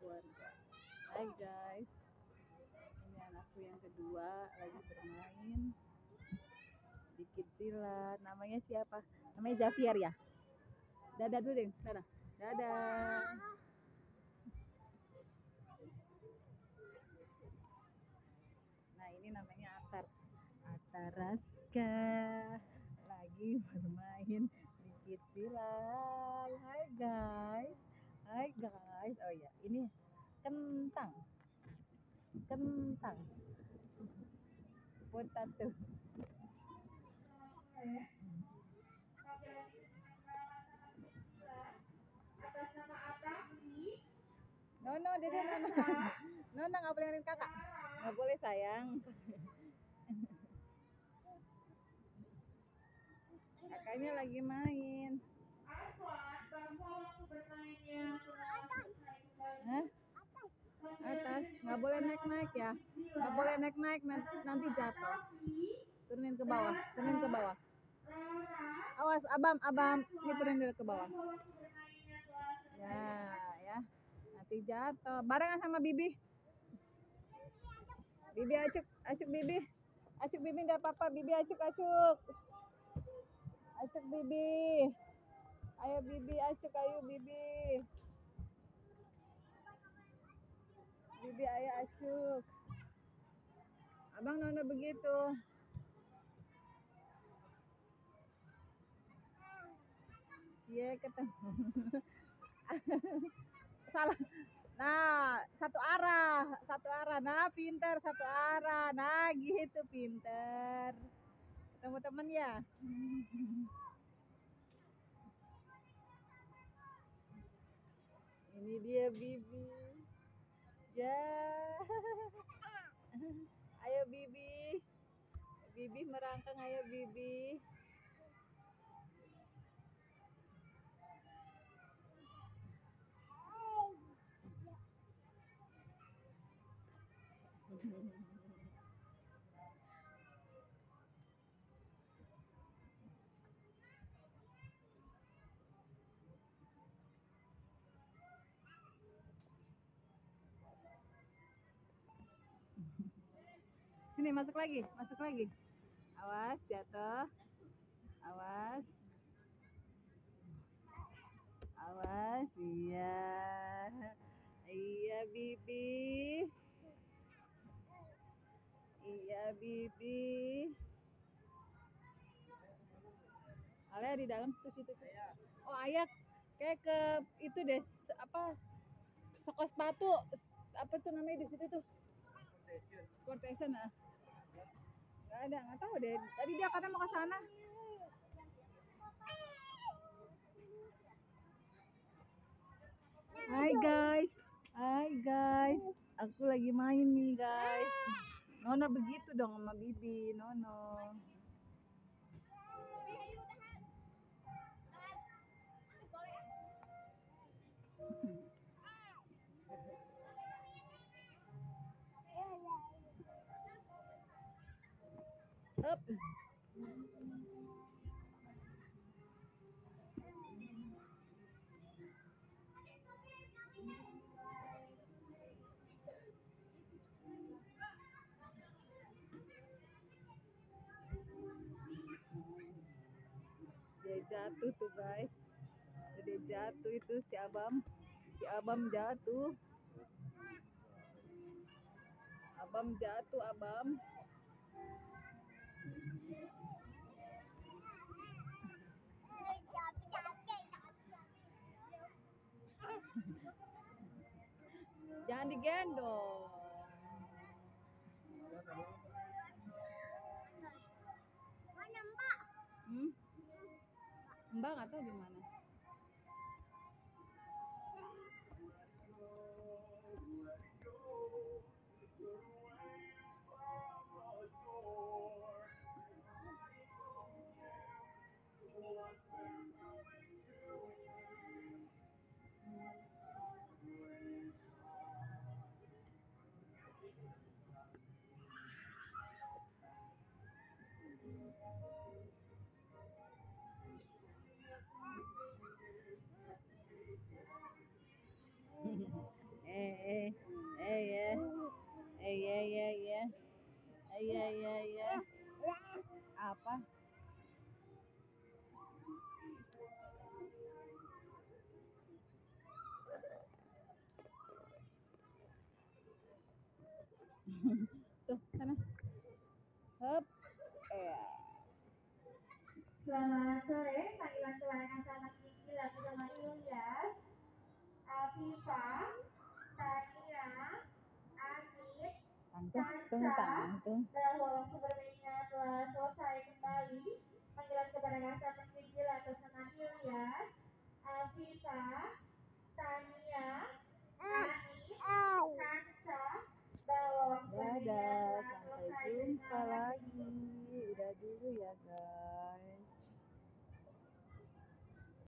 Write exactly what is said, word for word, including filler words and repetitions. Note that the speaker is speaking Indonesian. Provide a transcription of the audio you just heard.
keluarga. Hai guys, ini anakku yang kedua lagi bermain di Kidsland. Namanya siapa? Namanya Javier ya. Dadah dulu deh, dadah. Dadah. Nah ini namanya Atar. Ataraska lagi bermain di Kidsland. Hai guys, hai guys. Oh ya, ini kentang, kentang, potato. No no, dede no no, no no nggak boleh ngeliat kakak, nggak boleh sayang. Kakaknya lagi main. Hah? Atas, nggak boleh naik-naik ya, nggak boleh naik-naik nanti jatuh. Turunin ke bawah, turunin ke bawah. Awas, abam, abam, ini turunin dulu ke bawah. Ya, ya, nanti jatuh. Barengan sama Bibi. Bibi acuk, acuk Bibi, acuk Bibi nggak apa-apa. Bibi acuk, acuk, acuk Bibi. Ayo Bibi acuk, ayo Bibi. Bibi ayo acuk. Abang Nono begitu. Iya ketemu. Salah. Nah, satu arah, satu arah. Nah, pinter satu arah. Nah, gitu pinter. Ketemu temen ya. Ini dia Bibi. Ya. Ayo Bibi. Bibi merangkang, ayo Bibi. Sini masuk lagi, masuk lagi. Awas jatuh. Awas. Awas, iya. Iya Bibi. Iya Bibi. Alia di dalam situ situ. Oh Ayah kayak ke itu deh apa toko sepatu apa tuh namanya di situ tuh. Sportation ah. Gak ada, nggak tahu deh. Tadi dia kata mau ke sana. Hai guys, hai guys. Aku lagi main nih guys. Nono begitu dong sama Bibi, Nono. Up. Dia jatuh tuh guys. Dia jatuh itu si Abam. Si Abam jatuh. Abam jatuh, Abam. Jangan digendong. Mana Mbak? Hmm? Mbak nggak tahu di mana. Eh. Iya iya iya. Apa? Tuh sana. Hup. Ya. Selamat sore, panggilan keluarga sama Kiki lagi sama Ilyas, Afifa, Tania, Anit, Tangtung tung Sansa, tangtung. bahwa waktu bermainnya telah selesai kembali. Panggilan kepada sama Kiki lagi sama Ilyas, Afifa, Tania, Anit, Sansa, bahwa waktu bermainnya Dadah, telah sampai selesai jumpa kembali. lagi. Udah dulu ya guys.